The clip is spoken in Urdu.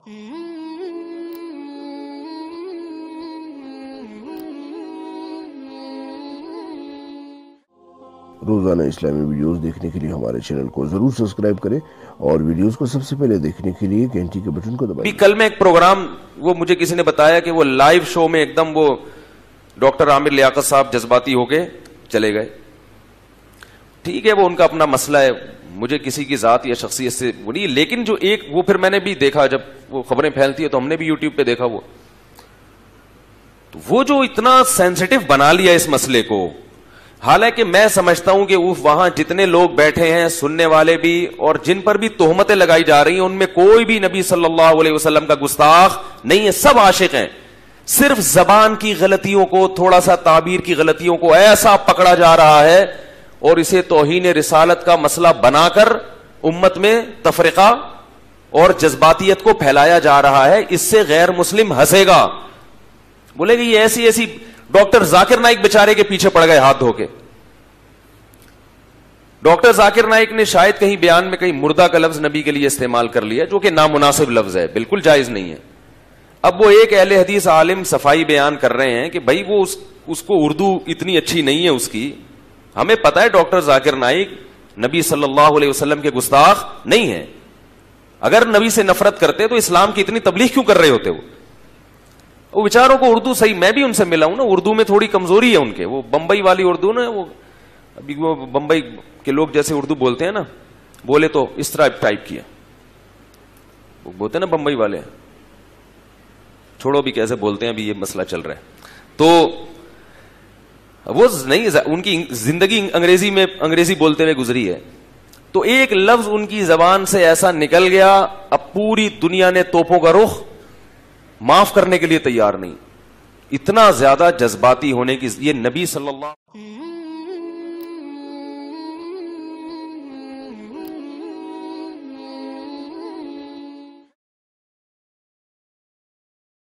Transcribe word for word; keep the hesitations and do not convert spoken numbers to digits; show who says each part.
Speaker 1: روزانہ اسلامی ویڈیوز دیکھنے کے لیے ہمارے چینل کو ضرور سبسکرائب کریں اور ویڈیوز کو سب سے پہلے دیکھنے کے لیے گھنٹی کے بٹن کو دبائیں۔
Speaker 2: کل میں ایک پروگرام وہ مجھے کسی نے بتایا کہ وہ لائیو شو میں ایک دم وہ ڈاکٹر عامر لیاقت صاحب جذباتی ہو کے چلے گئے۔ ٹھیک ہے، وہ ان کا اپنا مسئلہ ہے، مجھے کسی کی ذات یا شخصیت سے وہ نہیں، لیکن جو ایک وہ پھر میں نے بھی دیکھا جب وہ خبریں پھیلتی ہے تو ہم نے بھی یوٹیوب پہ دیکھا وہ تو وہ جو اتنا سینسٹیو بنا لیا اس مسئلے کو، حالانکہ میں سمجھتا ہوں کہ وہاں جتنے لوگ بیٹھے ہیں سننے والے بھی اور جن پر بھی تہمتیں لگائی جا رہی ہیں ان میں کوئی بھی نبی صلی اللہ علیہ وسلم کا گستاخ نہیں ہے، سب عاشق ہیں۔ صرف زبان کی غلطیوں کو، تھوڑا سا تعبیر کی غلطیوں کو ایسا پکڑا جا رہا ہے اور اسے توہین رسالت کا مسئلہ بنا کر امت میں تفرقہ اور جذباتیت کو پھیلایا جا رہا ہے۔ اس سے غیر مسلم ہنسے گا، بولے گا یہ ایسی ایسی ڈاکٹر ذاکر نائک بیچارے کے پیچھے پڑ گئے ہاتھ دھو کے۔ ڈاکٹر ذاکر نائک نے شاید کہیں بیان میں کہیں مردہ کا لفظ نبی کے لیے استعمال کر لیا، جو کہ نامناسب لفظ ہے، بالکل جائز نہیں ہے۔ اب وہ ایک اہل حدیث عالم صفائی بیان کر رہے ہیں کہ بھائی وہ اس, اس کو اردو اتنی اچھی نہیں ہے اس کی، ہمیں پتا ہے ڈاکٹر ذاکر نائک نبی صلی اللہ علیہ وسلم کے گستاخ نہیں ہے، اگر نبی سے نفرت کرتے تو اسلام کی اتنی تبلیغ کیوں کر رہے ہوتے؟ وہ وہ بیچاروں کو اردو صحیح، میں بھی ان سے ملا ہوں نا، اردو میں تھوڑی کمزوری ہے ان کے، وہ بمبئی والی اردو نا، وہ ابھی وہ بمبئی کے لوگ جیسے اردو بولتے ہیں نا، بولے تو اس طرح ٹائپ کیا وہ بولتے ہیں نا بمبئی والے، چھوڑو بھی کیسے بولتے ہیں، ابھی یہ مسئلہ چل رہا ہے تو وہ نہیں، ان کی زندگی انگریزی میں انگریزی بولتے ہوئے گزری ہے، تو ایک لفظ ان کی زبان سے ایسا نکل گیا، اب پوری دنیا نے توپوں کا رخ معاف کرنے کے لیے تیار نہیں، اتنا زیادہ جذباتی ہونے کی، یہ نبی صلی اللہ